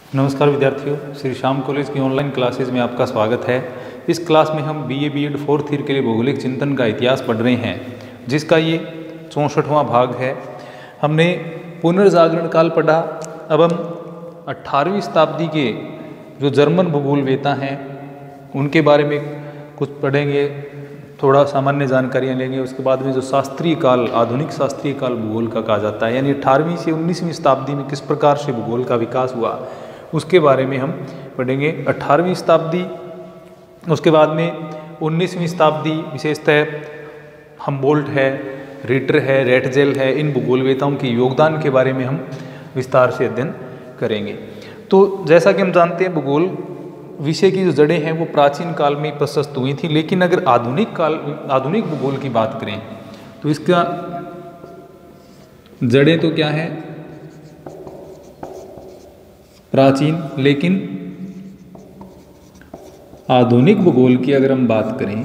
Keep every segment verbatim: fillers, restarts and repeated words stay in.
नमस्कार विद्यार्थियों, श्री श्याम कॉलेज की ऑनलाइन क्लासेज में आपका स्वागत है। इस क्लास में हम बीए बीएड फोर्थ ईयर के लिए भौगोलिक चिंतन का इतिहास पढ़ रहे हैं, जिसका ये चौंसठवां भाग है। हमने पुनर्जागरण काल पढ़ा। अब हम अट्ठारहवीं शताब्दी के जो जर्मन भूगोलवेता हैं उनके बारे में कुछ पढ़ेंगे, थोड़ा सामान्य जानकारियाँ लेंगे। उसके बाद में जो शास्त्रीय काल, आधुनिक शास्त्रीय काल भूगोल का कहा जाता है, यानी अठारहवीं से उन्नीसवीं शताब्दी में किस प्रकार से भूगोल का विकास हुआ, उसके बारे में हम पढ़ेंगे। अठारहवीं शताब्दी, उसके बाद में उन्नीसवीं शताब्दी, विशेषतः हमबोल्ट है, रिटर है, रेटजेल है, इन भूगोलवेताओं के योगदान के बारे में हम विस्तार से अध्ययन करेंगे। तो जैसा कि हम जानते हैं, भूगोल विषय की जो जड़ें हैं वो प्राचीन काल में प्रशस्त हुई थी, लेकिन अगर आधुनिक काल आधुनिक भूगोल की बात करें तो इसका जड़ें तो क्या है, प्राचीन, लेकिन आधुनिक भूगोल की अगर हम बात करें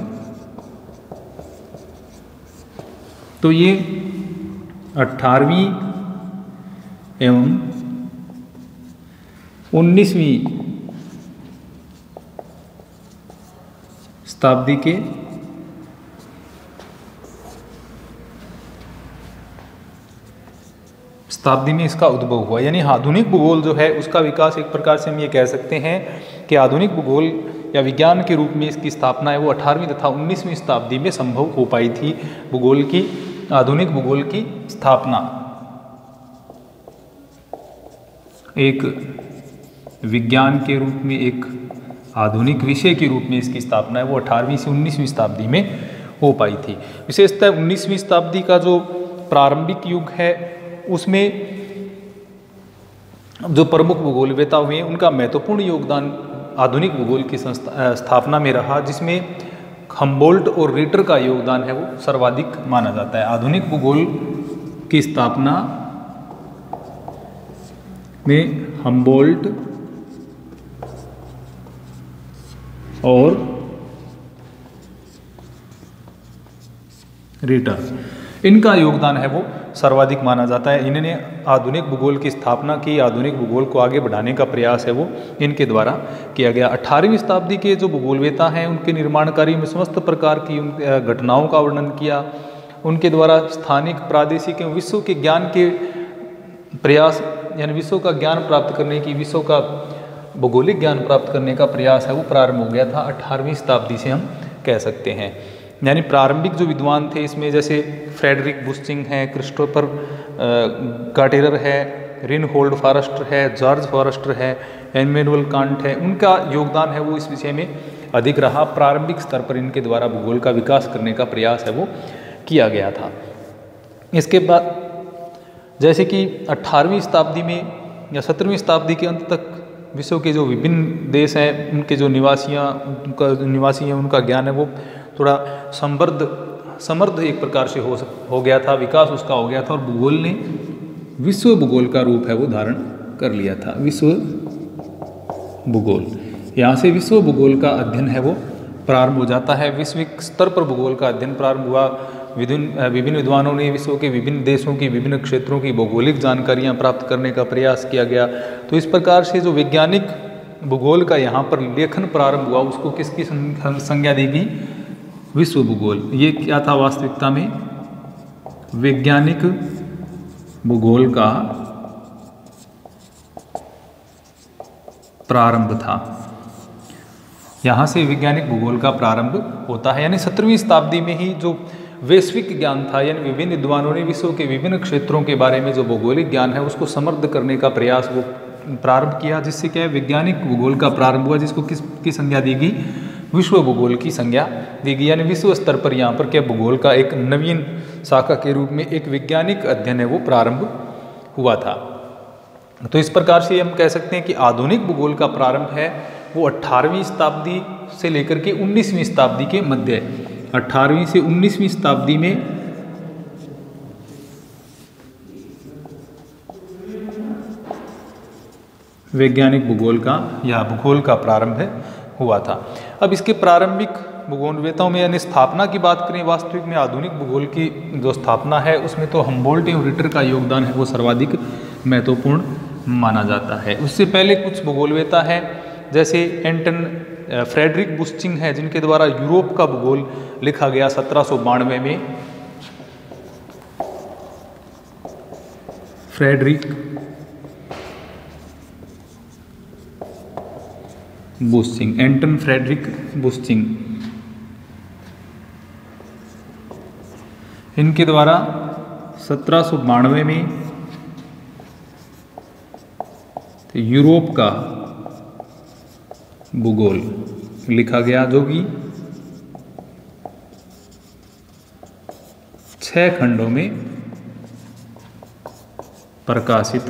तो ये अठारहवीं एवं उन्नीसवीं शताब्दी के शताब्दी में इसका उद्भव हुआ। यानी आधुनिक भूगोल जो है उसका विकास एक प्रकार से हम ये कह सकते हैं कि आधुनिक भूगोल या विज्ञान के रूप में इसकी स्थापना है वो अठारहवीं तथा उन्नीसवीं शताब्दी में संभव हो पाई थी। भूगोल की आधुनिक भूगोल की स्थापना एक विज्ञान के रूप में, एक आधुनिक विषय के रूप में इसकी स्थापना है वो अठारहवीं से उन्नीसवीं शताब्दी में हो पाई थी। विशेषतः उन्नीसवीं शताब्दी का जो प्रारंभिक युग है उसमें जो प्रमुख भूगोलवेता हुए हैं उनका महत्वपूर्ण योगदान आधुनिक भूगोल की स्थापना में रहा, जिसमें हमबोल्ट और रिटर का योगदान है वो सर्वाधिक माना जाता है। आधुनिक भूगोल की स्थापना में हमबोल्ट और रिटर, इनका योगदान है वो सर्वाधिक माना जाता है। इन्होंने आधुनिक भूगोल की स्थापना की, आधुनिक भूगोल को आगे बढ़ाने का प्रयास है वो इनके द्वारा किया गया। अठारहवीं शताब्दी के जो भूगोलवेता हैं उनके निर्माण कार्य में समस्त प्रकार की घटनाओं का वर्णन किया। उनके द्वारा स्थानिक, प्रादेशिक एवं विश्व के ज्ञान के प्रयास, यानी विश्व का ज्ञान प्राप्त करने की, विश्व का भौगोलिक ज्ञान प्राप्त करने का प्रयास है वो प्रारंभ हो गया था अठारहवीं शताब्दी से, हम कह सकते हैं। यानी प्रारंभिक जो विद्वान थे इसमें जैसे फ्रेडरिक बुस्टिंग है, क्रिस्टोफर गाटेरर है, रिनहोल्ड फॉरेस्टर है, जॉर्ज फॉरेस्टर है, इमैनुअल कांट है, उनका योगदान है वो इस विषय में अधिक रहा। प्रारंभिक स्तर पर इनके द्वारा भूगोल का विकास करने का प्रयास है वो किया गया था। इसके बाद जैसे कि अठारहवीं शताब्दी में या सत्रहवीं शताब्दी के अंत तक विश्व के जो विभिन्न देश हैं उनके जो निवासियाँ उनका निवासी हैं उनका ज्ञान है वो थोड़ा समृद्ध समृद्ध एक प्रकार से हो हो गया था, विकास उसका हो गया था, और भूगोल ने विश्व भूगोल का रूप है वो धारण कर लिया था। विश्व भूगोल, यहाँ से विश्व भूगोल का अध्ययन है वो प्रारंभ हो जाता है। विश्विक स्तर पर भूगोल का अध्ययन प्रारंभ हुआ। विभिन्न विभिन्न विद्वानों ने विश्व के विभिन्न देशों की, विभिन्न क्षेत्रों की भौगोलिक जानकारियाँ प्राप्त करने का प्रयास किया गया। तो इस प्रकार से जो वैज्ञानिक भूगोल का यहाँ पर लेखन प्रारंभ हुआ उसको किसकी संज्ञा देगी? विश्व भूगोल। ये क्या था वास्तविकता में? वैज्ञानिक भूगोल का प्रारंभ था। यहाँ से वैज्ञानिक भूगोल का प्रारंभ होता है। यानी सत्रहवीं शताब्दी में ही जो वैश्विक ज्ञान था, यानी विभिन्न विद्वानों ने विश्व के विभिन्न क्षेत्रों के बारे में जो भौगोलिक ज्ञान है उसको समृद्ध करने का प्रयास वो प्रारंभ किया, जिससे क्या है वैज्ञानिक भूगोल का प्रारंभ हुआ, जिसको किस की संज्ञा दी गई? विश्व भूगोल की संज्ञा दी गई। यानी विश्व स्तर पर यहाँ पर क्या भूगोल का एक नवीन शाखा के रूप में एक वैज्ञानिक अध्ययन है वो प्रारंभ हुआ था। तो इस प्रकार से हम कह सकते हैं कि आधुनिक भूगोल का प्रारंभ है वो अठारहवीं शताब्दी से लेकर के उन्नीसवीं शताब्दी के मध्य, अठारहवीं से उन्नीसवीं शताब्दी में वैज्ञानिक भूगोल का या भूगोल का प्रारंभ हुआ था। अब इसके प्रारंभिक भूगोलवेताओं में यानी स्थापना की बात करें, वास्तविक में आधुनिक भूगोल की जो स्थापना है उसमें तो हमबोल्ट और रिटर का योगदान है वो सर्वाधिक महत्वपूर्ण माना जाता है। उससे पहले कुछ भूगोलवेता है जैसे एंटन फ्रेडरिक बुस्चिंग है, जिनके द्वारा यूरोप का भूगोल लिखा गया सत्रह सौ बानवे में। फ्रेडरिक बुस्चिंग, एंटन फ्रेडरिक बुस्चिंग, इनके द्वारा सत्रह सौ बानवे में यूरोप का भूगोल लिखा गया, जो कि छह खंडों में प्रकाशित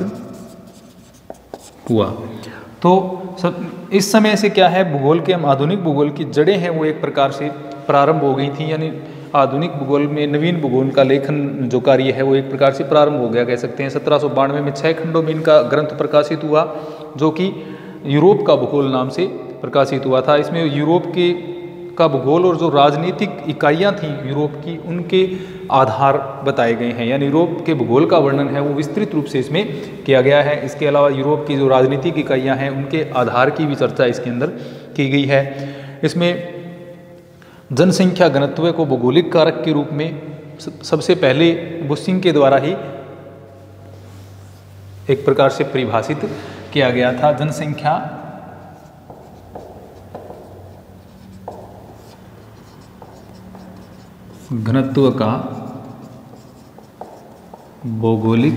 हुआ। तो सब इस समय से क्या है, भूगोल के हम आधुनिक भूगोल की जड़ें हैं वो एक प्रकार से प्रारंभ हो गई थी, यानी आधुनिक भूगोल में नवीन भूगोल का लेखन जो कार्य है वो एक प्रकार से प्रारंभ हो गया कह सकते हैं। सत्रह सौ बानवे में छह खंडों में इनका ग्रंथ प्रकाशित हुआ, जो कि यूरोप का भूगोल नाम से प्रकाशित हुआ था। इसमें यूरोप के का भूगोल और जो राजनीतिक इकाइयाँ थीं यूरोप की, उनके आधार बताए गए हैं, यानी यूरोप के भूगोल का वर्णन है वो विस्तृत रूप से इसमें किया गया है। इसके अलावा यूरोप की जो राजनीतिक इकाइयाँ हैं उनके आधार की भी चर्चा इसके अंदर की गई है। इसमें जनसंख्या घनत्व को भौगोलिक कारक के रूप में सबसे पहले बुस्चिंग के द्वारा ही एक प्रकार से परिभाषित किया गया था। जनसंख्या घनत्व का भौगोलिक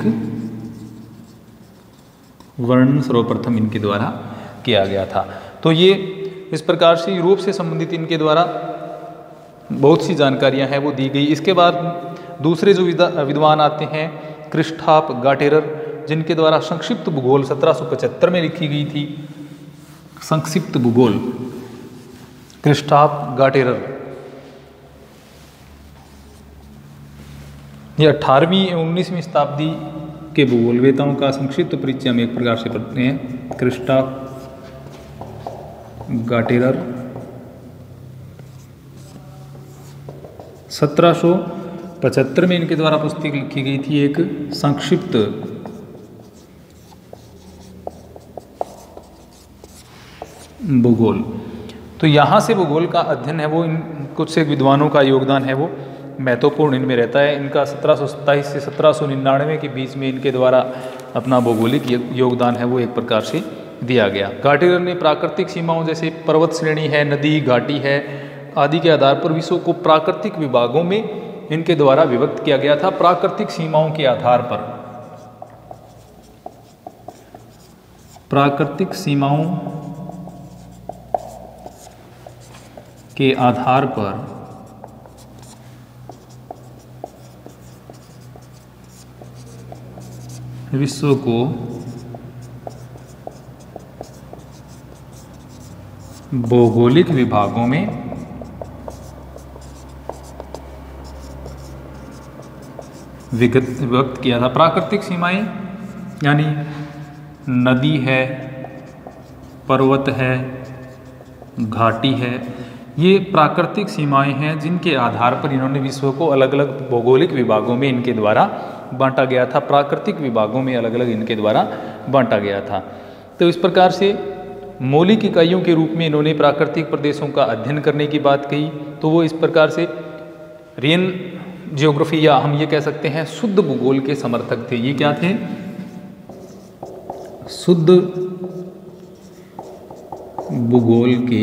वर्णन सर्वप्रथम इनके द्वारा किया गया था। तो ये इस प्रकार से यूरोप से संबंधित इनके द्वारा बहुत सी जानकारियां हैं वो दी गई। इसके बाद दूसरे जो विद्वान आते हैं क्रिस्टॉफ गाटेरर, जिनके द्वारा संक्षिप्त भूगोल सत्रह सौ पचहत्तर में लिखी गई थी। संक्षिप्त भूगोल क्रिस्टॉफ गाटेरर, ये अठारहवीं एवं उन्नीसवीं शताब्दी के भूगोलवेताओं का संक्षिप्त परिचय हम एक प्रकार से पढ़ते हैं। क्रिस्टॉफ गाटेरर सत्रह सौ पचहत्तर में इनके द्वारा पुस्तक लिखी गई थी, एक संक्षिप्त भूगोल। तो यहाँ से भूगोल का अध्ययन है वो इन कुछ एक विद्वानों का योगदान है वो महत्वपूर्ण इनमें रहता है। इनका सत्रह सौ सत्ताईस से सत्रह सौ निन्यानवे के बीच में इनके द्वारा अपना भौगोलिक योगदान है वो एक प्रकार से दिया गया। गाटेरर ने प्राकृतिक सीमाओं जैसे पर्वत श्रेणी है, नदी, घाटी है आदि के आधार पर विश्व को प्राकृतिक विभागों में इनके द्वारा विभक्त किया गया था। प्राकृतिक सीमाओं के आधार पर प्राकृतिक सीमाओं के आधार पर विश्व को भौगोलिक विभागों में विभक्त किया था। प्राकृतिक सीमाएं यानी नदी है, पर्वत है, घाटी है, ये प्राकृतिक सीमाएं हैं जिनके आधार पर इन्होंने विश्व को अलग अलग भौगोलिक विभागों में इनके द्वारा बांटा गया था। प्राकृतिक विभागों में अलग अलग इनके द्वारा बांटा गया था। तो इस प्रकार से मौलिक इकाइयों के रूप में इन्होंने प्राकृतिक प्रदेशों का अध्ययन करने की बात कही। तो वो इस प्रकार से रियन जियोग्राफी या हम ये कह सकते हैं शुद्ध भूगोल के समर्थक थे। ये क्या थे? शुद्ध भूगोल के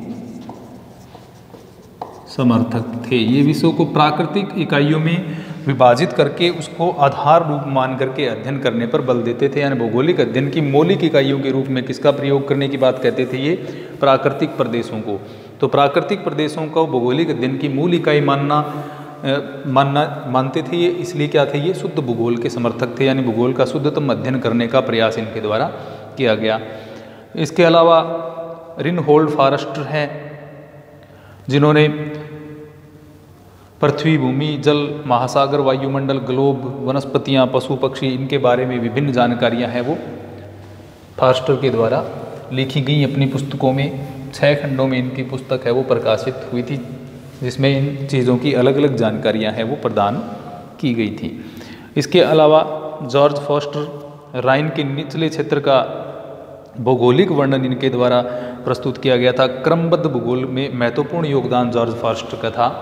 समर्थक थे। ये विश्व को प्राकृतिक इकाइयों में विभाजित करके उसको आधार रूप मान करके अध्ययन करने पर बल देते थे। यानी भौगोलिक अध्ययन की मौलिक इकाइयों के रूप में किसका प्रयोग करने की बात कहते थे? ये प्राकृतिक प्रदेशों को। तो प्राकृतिक प्रदेशों को भौगोलिक अध्ययन की मूल इकाई मानना मानना मानते थे ये, इसलिए क्या थे? ये शुद्ध भूगोल के समर्थक थे। यानी भूगोल का शुद्धतम अध्ययन करने का प्रयास इनके द्वारा किया गया। इसके अलावा रिनहोल्ड फॉरेस्टर हैं, जिन्होंने पृथ्वी, भूमि, जल, महासागर, वायुमंडल, ग्लोब, वनस्पतियाँ, पशु पक्षी, इनके बारे में विभिन्न जानकारियाँ हैं वो फॉरेस्टर के द्वारा लिखी गई अपनी पुस्तकों में। छः खंडों में इनकी पुस्तक है वो प्रकाशित हुई थी, जिसमें इन चीज़ों की अलग अलग जानकारियाँ हैं वो प्रदान की गई थी। इसके अलावा जॉर्ज फॉस्टर राइन के निचले क्षेत्र का भौगोलिक वर्णन इनके द्वारा प्रस्तुत किया गया था। क्रमबद्ध भूगोल में महत्वपूर्ण योगदान जॉर्ज फॉर्स्टर का था।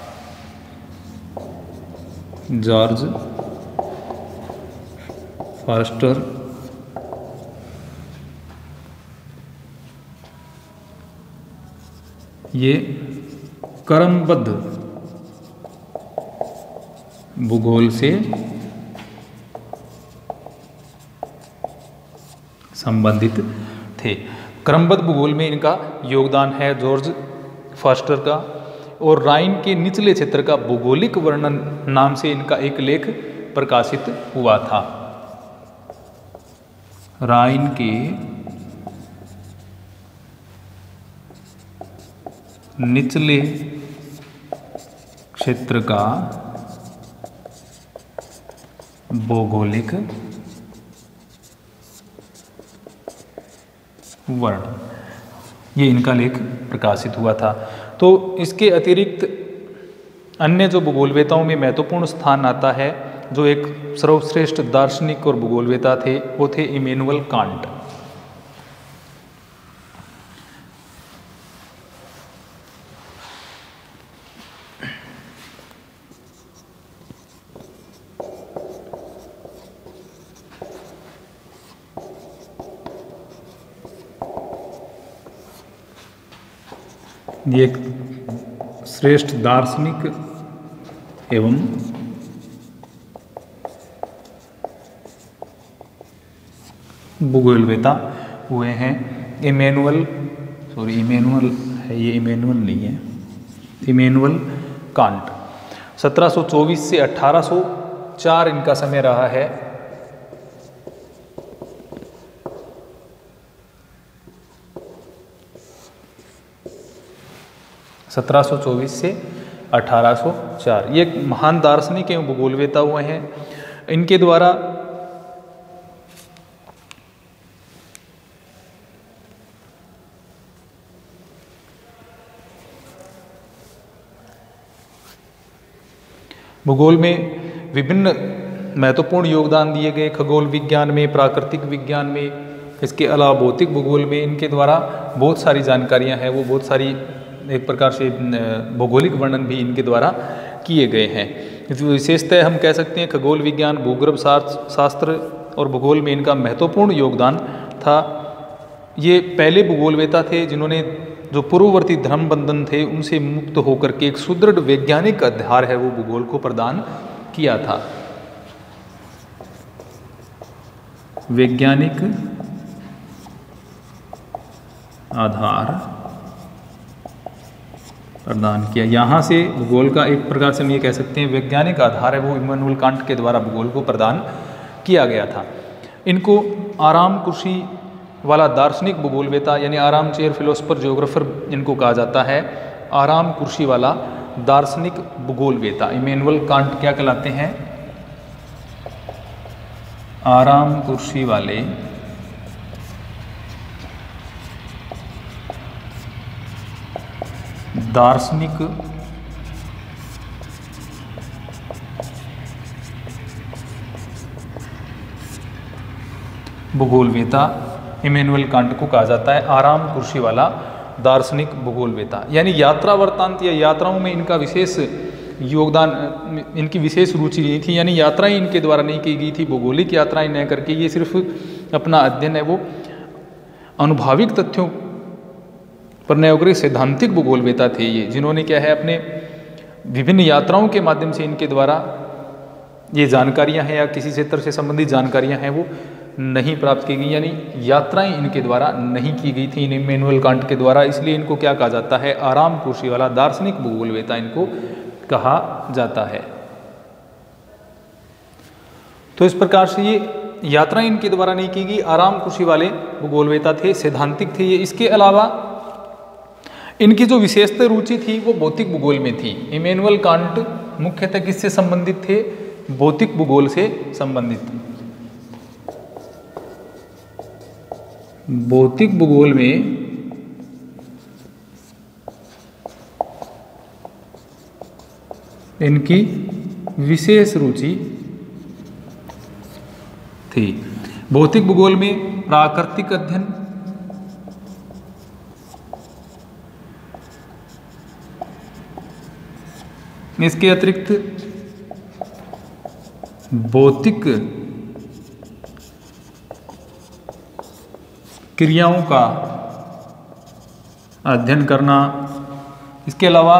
जॉर्ज फॉर्स्टर ये क्रमबद्ध भूगोल से संबंधित थे। क्रमबद्ध भूगोल में इनका योगदान है जॉर्ज फॉस्टर का। और राइन के निचले क्षेत्र का भौगोलिक वर्णन नाम से इनका एक लेख प्रकाशित हुआ था। राइन के निचले क्षेत्र का भौगोलिक वर्ण, ये इनका लेख प्रकाशित हुआ था। तो इसके अतिरिक्त अन्य जो भूगोलवेताओं में महत्वपूर्ण स्थान आता है, जो एक सर्वश्रेष्ठ दार्शनिक और भूगोलवेता थे, वो थे इमैनुअल कांट। ये एक श्रेष्ठ दार्शनिक एवं भूगोलवेता हुए हैं। इमैनुअल सॉरी इमैनुअल है ये, इमैनुअल नहीं है, इमैनुअल कांट। सत्रह सौ चौबीस से अठारह सौ चार इनका समय रहा है। सत्रह सौ चौबीस से अठारह सौ चार ये एक महान दार्शनिक एवं भूगोलवेता हुए हैं। इनके द्वारा भूगोल में विभिन्न महत्वपूर्ण योगदान दिए गए। खगोल विज्ञान में, प्राकृतिक विज्ञान में, इसके अलावा भौतिक भूगोल में इनके द्वारा बहुत सारी जानकारियां हैं, वो बहुत सारी एक प्रकार से भौगोलिक वर्णन भी इनके द्वारा किए गए हैं। विशेषतः हम कह सकते हैं खगोल विज्ञान, भूगर्भ शास्त्र और भूगोल में इनका महत्वपूर्ण योगदान था। ये पहले भूगोलवेता थे जिन्होंने जो पूर्ववर्ती धर्म बंधन थे उनसे मुक्त होकर के एक सुदृढ़ वैज्ञानिक आधार है वो भूगोल को प्रदान किया था। वैज्ञानिक आधार प्रदान किया। यहाँ से भूगोल का एक प्रकार से हम ये कह सकते हैं वैज्ञानिक आधार है वो इमैनुअल कांट के द्वारा भूगोल को प्रदान किया गया था। इनको आराम कुर्सी वाला दार्शनिक भूगोलवेता यानी आराम चेयर फिलोसफर जियोग्राफर इनको कहा जाता है। आराम कुर्सी वाला दार्शनिक भूगोलवेता इमैनुअल कांट क्या कहलाते हैं? आराम कुर्सी वाले दार्शनिक भूगोलवेता इमैनुअल कांट को कहा जाता है आराम कुर्सी वाला दार्शनिक भूगोलवेता। यानी यात्रा वृत्तांत या यात्राओं में इनका विशेष योगदान, इनकी विशेष रुचि नहीं थी, यानी यात्राएं इनके द्वारा नहीं की गई थी, भौगोलिक यात्राएं न करके ये सिर्फ अपना अध्ययन है वो अनुभविक तथ्यों पर न्यायोग्रह सैद्धांतिक भूगोलवेता थे ये, जिन्होंने क्या है अपने विभिन्न यात्राओं के माध्यम से इनके द्वारा ये जानकारियां हैं या किसी क्षेत्र से संबंधित जानकारियां हैं वो नहीं प्राप्त की गई, यानी यात्राएं इनके द्वारा नहीं की गई थी इमैनुअल कांट के द्वारा। इसलिए इनको क्या कहा जाता है? आराम कुर्सी वाला दार्शनिक भूगोलवेता इनको कहा जाता है। तो इस प्रकार से ये यात्राएं इनके द्वारा नहीं की गई, आराम कुर्सी वाले भूगोलवेता थे, सैद्धांतिक थे ये। इसके अलावा इनकी जो विशेषता रुचि थी वो भौतिक भूगोल में थी। इमैनुअल कांट मुख्यतः किससे संबंधित थे? भौतिक भूगोल से संबंधित थे। भौतिक भूगोल में इनकी विशेष रुचि थी। भौतिक भूगोल में प्राकृतिक अध्ययन, इसके अतिरिक्त भौतिक क्रियाओं का अध्ययन करना, इसके अलावा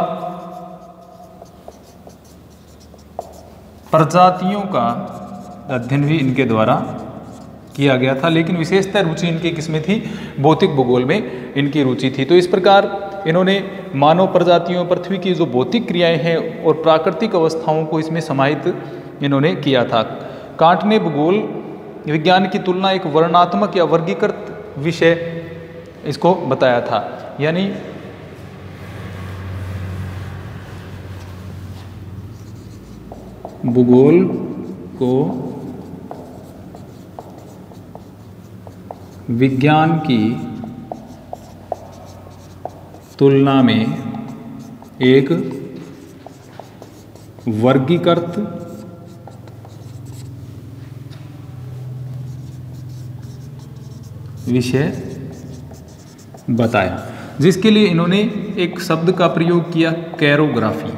प्रजातियों का अध्ययन भी इनके द्वारा किया गया था, लेकिन विशेषतः रुचि इनकी किसमें थी? भौतिक भूगोल में इनकी रुचि थी। तो इस प्रकार इन्होंने मानव प्रजातियों, पृथ्वी की जो भौतिक क्रियाएं हैं और प्राकृतिक अवस्थाओं को इसमें समाहित इन्होंने किया था। कांट ने भूगोल विज्ञान की तुलना एक वर्णनात्मक या वर्गीकृत विषय इसको बताया था, यानी भूगोल को विज्ञान की तुलना में एक वर्गीकृत विषय बताया, जिसके लिए इन्होंने एक शब्द का प्रयोग किया, कैरोग्राफी।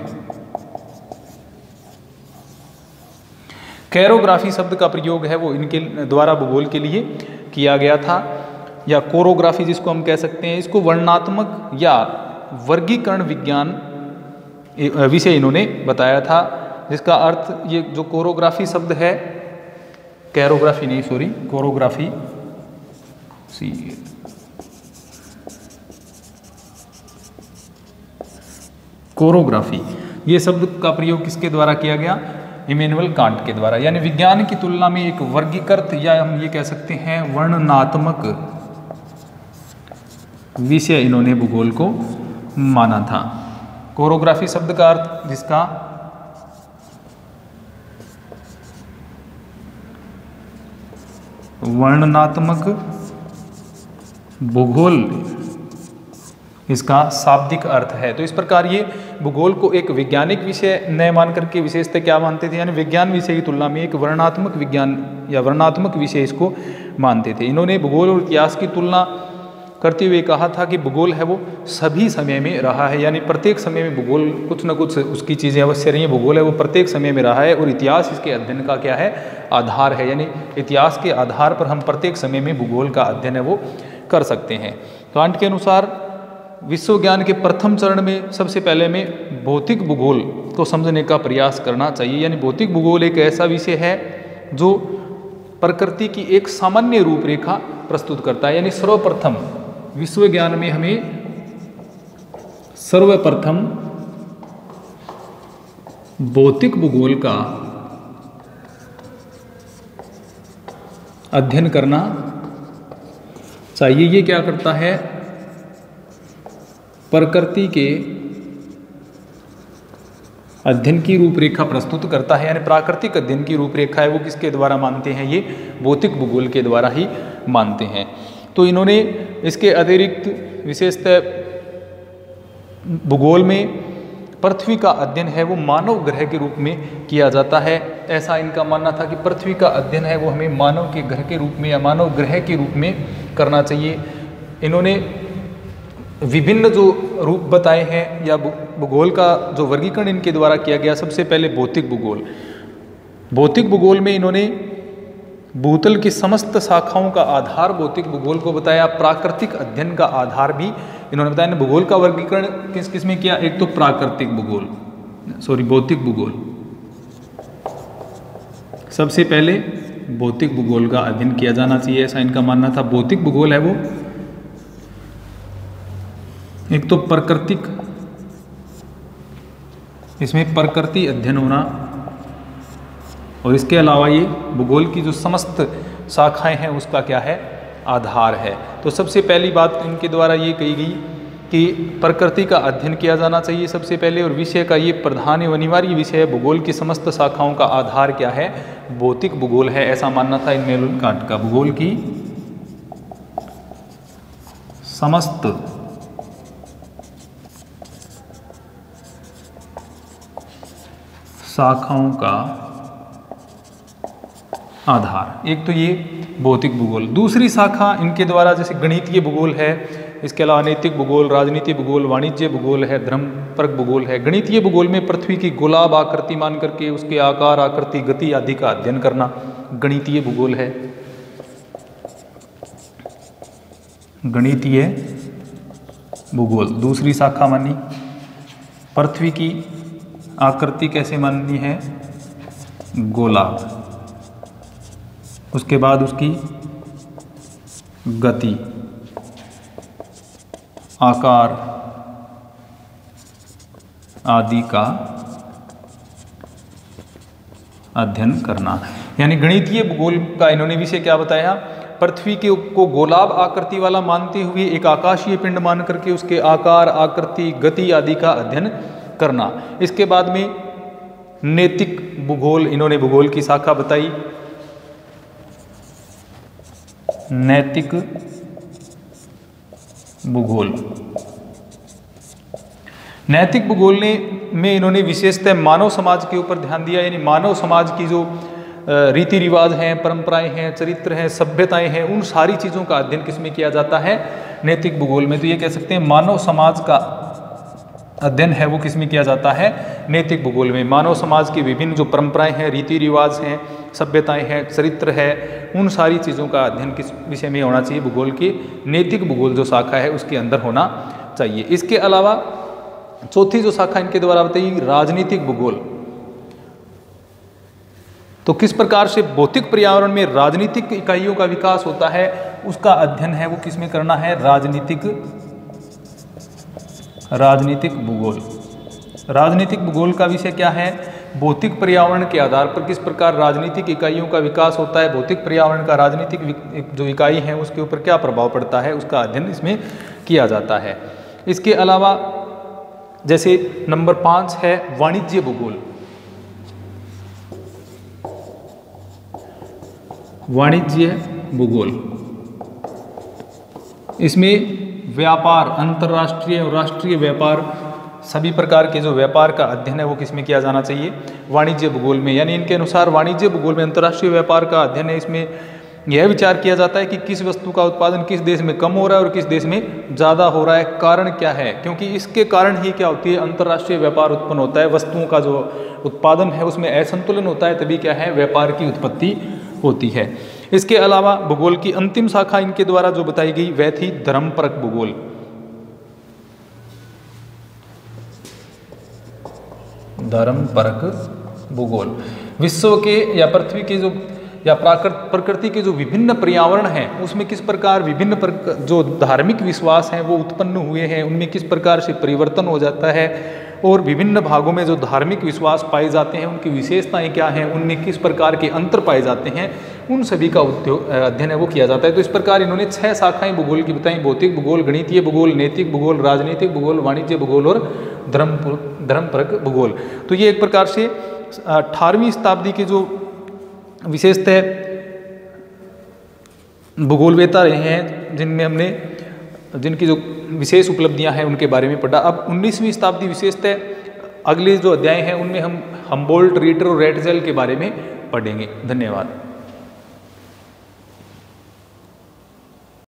कैरोग्राफी शब्द का प्रयोग है वो इनके द्वारा भूगोल के लिए किया गया था, या कोरोग्राफी जिसको हम कह सकते हैं। इसको वर्णनात्मक या वर्गीकरण विज्ञान विषय इन्होंने बताया था, जिसका अर्थ ये जो कोरोग्राफी शब्द है, कैरोग्राफी नहीं सॉरी कोरोग्राफी सी कोरोग्राफी, ये शब्द का प्रयोग किसके द्वारा किया गया? इमैनुअल कांट के द्वारा। यानी विज्ञान की तुलना में एक वर्गीकृत या हम ये कह सकते हैं वर्णनात्मक विषय इन्होंने भूगोल को माना था। कोरोग्राफी शब्द का अर्थ जिसका वर्णनात्मक भूगोल इसका शाब्दिक अर्थ है। तो इस प्रकार ये भूगोल को एक वैज्ञानिक विषय न मान करके विशेषतः क्या मानते थे? यानी विज्ञान विषय की तुलना में एक वर्णनात्मक विज्ञान या वर्णनात्मक विषय इसको मानते थे। इन्होंने भूगोल और इतिहास की तुलना करते हुए कहा था कि भूगोल है वो सभी समय में रहा है, यानी प्रत्येक समय में भूगोल कुछ न कुछ उसकी चीज़ें अवश्य रही हैं। भूगोल है वो प्रत्येक समय में रहा है और इतिहास इसके अध्ययन का क्या है? आधार है। यानी इतिहास के आधार पर हम प्रत्येक समय में भूगोल का अध्ययन है वो कर सकते हैं। कांट के अनुसार विश्व ज्ञान के प्रथम चरण में सबसे पहले में भौतिक भूगोल को समझने का प्रयास करना चाहिए। यानी भौतिक भूगोल एक ऐसा विषय है जो प्रकृति की एक सामान्य रूपरेखा प्रस्तुत करता है। यानी सर्वप्रथम विश्व ज्ञान में हमें सर्वप्रथम भौतिक भूगोल का अध्ययन करना चाहिए। ये क्या करता है? प्रकृति के अध्ययन की रूपरेखा प्रस्तुत करता है। यानी प्राकृतिक अध्ययन की रूपरेखा है वो किसके द्वारा मानते हैं? ये भौतिक भूगोल के द्वारा ही मानते हैं। तो इन्होंने इसके अतिरिक्त विशेषतः भूगोल में पृथ्वी का अध्ययन है वो मानव ग्रह के रूप में किया जाता है। ऐसा इनका मानना था कि पृथ्वी का अध्ययन है वो हमें मानव के ग्रह के रूप में या मानव ग्रह के रूप में करना चाहिए। इन्होंने विभिन्न जो रूप बताए हैं या भूगोल का जो वर्गीकरण इनके द्वारा किया गया, सबसे पहले भौतिक भूगोल। भौतिक भूगोल में इन्होंने भूतल की समस्त शाखाओं का आधार भौतिक भूगोल को बताया। प्राकृतिक अध्ययन का आधार भी इन्होंने बताया। भूगोल का वर्गीकरण किस किस में किया? एक तो प्राकृतिक भूगोल सॉरी भौतिक भूगोल, सबसे पहले भौतिक भूगोल का अध्ययन किया जाना चाहिए, ऐसा इनका मानना था। भौतिक भूगोल है वो एक तो प्राकृतिक, इसमें प्रकृति अध्ययन होना, और इसके अलावा ये भूगोल की जो समस्त शाखाएं हैं उसका क्या है? आधार है। तो सबसे पहली बात इनके द्वारा ये कही गई कि प्रकृति का अध्ययन किया जाना चाहिए सबसे पहले, और विषय का ये प्रधान एवं अनिवार्य विषय है। भूगोल की समस्त शाखाओं का आधार क्या है? भौतिक भूगोल है, ऐसा मानना था इमैनुअल कांट का। भूगोल की समस्त शाखाओं का आधार। एक तो ये भौतिक भूगोल। दूसरी शाखा इनके द्वारा जैसे गणितीय भूगोल है, इसके अलावा नैतिक भूगोल, राजनीतिक भूगोल, वाणिज्य भूगोल है, धर्मपरक भूगोल है। गणितीय भूगोल में पृथ्वी की गोलाभ आकृति मान करके उसके आकार, आकृति, गति आदि का अध्ययन करना गणितीय भूगोल है। गणितीय भूगोल दूसरी शाखा मानी। पृथ्वी की आकृति कैसे माननी है? गोलाभ। उसके बाद उसकी गति, आकार आदि का अध्ययन करना। यानी गणितीय भूगोल का इन्होंने विषय क्या बताया? पृथ्वी के को गोलाभ आकृति वाला मानते हुए एक आकाशीय पिंड मान करके उसके आकार, आकृति, गति आदि का अध्ययन करना। इसके बाद में नैतिक भूगोल इन्होंने भूगोल की शाखा बताई। नैतिक भूगोल। नैतिक भूगोल ने में इन्होंने विशेषतः मानव समाज के ऊपर ध्यान दिया। यानी मानव समाज की जो रीति रिवाज हैं, परंपराएं हैं, चरित्र हैं, सभ्यताएं हैं, उन सारी चीज़ों का अध्ययन किसमें किया जाता है? नैतिक भूगोल में। तो ये कह सकते हैं मानव समाज का अध्ययन है वो किसमें किया जाता है? नैतिक भूगोल में। मानव समाज की विभिन्न जो परंपराएं हैं, रीति रिवाज हैं, सभ्यताएं हैं, चरित्र है, उन सारी चीज़ों का अध्ययन किस विषय में होना चाहिए? भूगोल की नैतिक भूगोल जो शाखा है उसके अंदर होना चाहिए। इसके अलावा चौथी जो शाखा इनके द्वारा बताई, राजनीतिक भूगोल। तो किस प्रकार से भौतिक पर्यावरण में राजनीतिक इकाइयों का विकास होता है उसका अध्ययन है वो किसमें करना है? राजनीतिक राजनीतिक भूगोल। राजनीतिक भूगोल का विषय क्या है? भौतिक पर्यावरण के आधार पर किस प्रकार राजनीतिक इकाइयों का विकास होता है, भौतिक पर्यावरण का राजनीतिक जो इकाई है उसके ऊपर क्या प्रभाव पड़ता है, उसका अध्ययन इसमें किया जाता है। इसके अलावा जैसे नंबर पाँच है वाणिज्य भूगोल। वाणिज्य भूगोल, इसमें व्यापार, अंतर्राष्ट्रीय और राष्ट्रीय व्यापार, सभी प्रकार के जो व्यापार का अध्ययन है वो किसमें किया जाना चाहिए? वाणिज्य भूगोल में। यानी इनके अनुसार वाणिज्य भूगोल में अंतर्राष्ट्रीय व्यापार का अध्ययन है। इसमें यह विचार किया जाता है कि किस वस्तु का उत्पादन किस देश में कम हो रहा है और किस देश में ज़्यादा हो रहा है, कारण क्या है, क्योंकि इसके कारण ही क्या होती है? अंतर्राष्ट्रीय व्यापार उत्पन्न होता है। वस्तुओं का जो उत्पादन है उसमें असंतुलन होता है, तभी क्या है? व्यापार की उत्पत्ति होती है। इसके अलावा भूगोल की अंतिम शाखा इनके द्वारा जो बताई गई वह थी धर्मपरक भूगोल। धर्मपरक भूगोल विश्व के या पृथ्वी के जो या प्रकृति के जो विभिन्न पर्यावरण हैं उसमें किस प्रकार विभिन्न जो धार्मिक विश्वास हैं वो उत्पन्न हुए हैं, उनमें किस प्रकार से परिवर्तन हो जाता है और विभिन्न भागों में जो धार्मिक विश्वास पाए जाते हैं उनकी विशेषताएं क्या हैं, उनमें किस प्रकार के अंतर पाए जाते हैं, उन सभी का उद्योग अध्ययन है वो किया जाता है। तो इस प्रकार इन्होंने छह शाखाएं भूगोल की बताई: भौतिक भूगोल, गणितीय भूगोल, नैतिक भूगोल, राजनीतिक भूगोल, वाणिज्य भूगोल और धर्म धर्मपरक भूगोल। तो ये एक प्रकार से अठारहवीं शताब्दी के जो विशेषतः भूगोलवेता रहे हैं जिनमें हमने जिनकी जो विशेष उपलब्धियां हैं उनके बारे में पढ़ा। अब उन्नीसवीं शताब्दी विशेषतः अगले जो अध्याय हैं उनमें हम हम्बोल्ट, रीटर और रेटजेल के बारे में पढ़ेंगे। धन्यवाद।